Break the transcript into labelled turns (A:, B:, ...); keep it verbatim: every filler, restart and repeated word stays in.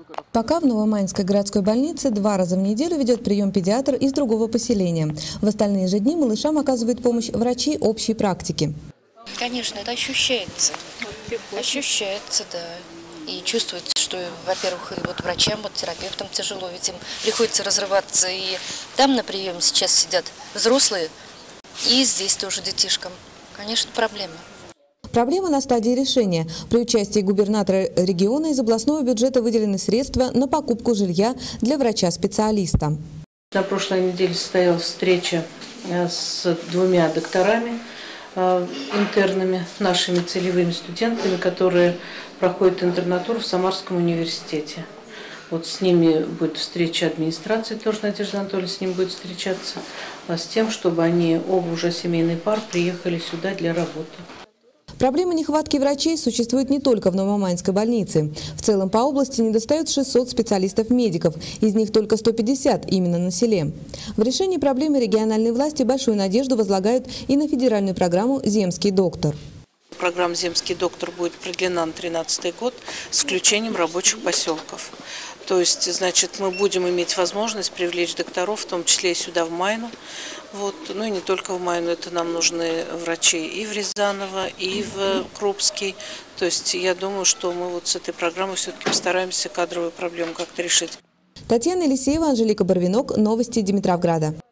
A: Пока в Новомайнской городской больнице два раза в неделю ведет прием педиатр из другого поселения. В остальные же дни малышам оказывает помощь врачи общей практики.
B: Конечно, это ощущается. Ощущается, да. И чувствуется, что, во-первых, и вот врачам, вот терапевтам тяжело, ведь им приходится разрываться. И там на приеме сейчас сидят взрослые, и здесь тоже детишкам. Конечно, проблема.
A: Проблема на стадии решения. При участии губернатора региона из областного бюджета выделены средства на покупку жилья для врача-специалиста.
C: На прошлой неделе состоялась встреча с двумя докторами, интернами, нашими целевыми студентами, которые проходят интернатуру в Самарском университете. Вот с ними будет встреча администрации, тоже Надежда Анатольевна с ним будет встречаться, с тем, чтобы они, оба уже семейный пар, приехали сюда для работы.
A: Проблема нехватки врачей существует не только в Новомайнской больнице. В целом по области недостает шестьсот специалистов-медиков, из них только сто пятьдесят именно на селе. В решении проблемы региональные власти большую надежду возлагают и на федеральную программу «Земский доктор».
C: Программа «Земский доктор» будет продлена на тринадцатый год с включением рабочих поселков. То есть, значит, мы будем иметь возможность привлечь докторов, в том числе и сюда, в Майну. Вот. Ну и не только в Майну, это нам нужны врачи и в Рязаново, и в Крупский. То есть я думаю, что мы вот с этой программой все-таки постараемся кадровую проблему как-то решить.
A: Татьяна Елисеева, Анжелика Барвинок. Новости Димитровграда.